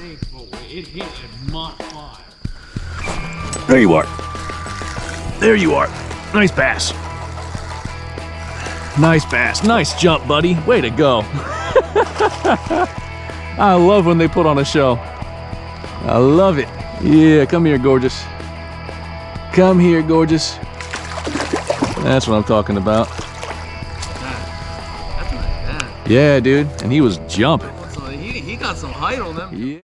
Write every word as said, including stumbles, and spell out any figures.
snakes, but it hit at Mach five. There you are. There you are. Nice bass. Nice bass. Nice jump, buddy. Way to go. I love when they put on a show. I love it. Yeah, come here, gorgeous. Come here, gorgeous. That's what I'm talking about. That's like that. Yeah, dude. And he was jumping. So he, he got some height on them. Yeah.